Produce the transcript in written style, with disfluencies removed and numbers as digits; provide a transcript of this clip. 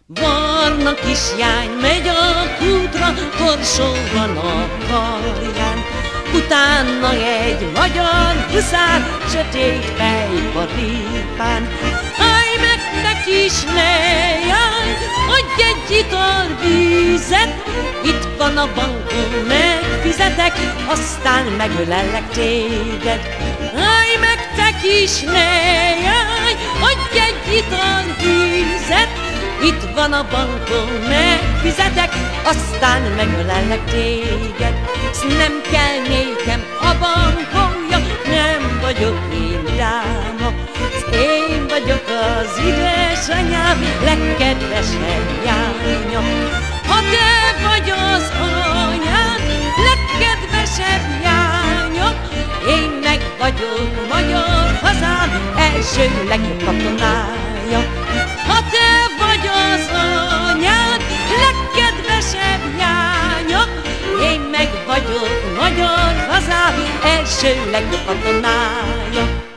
Barna kislány megy a kútra, korsóban a karján. Utána egy magyar huszár, sötét fejpatipán. Állj meg, te kislány, adj egy italvízet, itt van a bankon, megfizetek, aztán megölellek téged. Állj meg, te kislány, adj egy italvízet, itt van a bankon, megfizetek, aztán megölellek téged. S nem kell nékem a bankomja, nem vagyok én dáma, s én vagyok az édesanyám legkedvesebb lánya. Ha te vagy az anyád legkedvesebb lánya, én meg vagyok magyar hazám első legjobb katonája. Ha te vagy az anyád legkedvesebb lánya, én meg vagyok magyar hazám első legjobb katonája.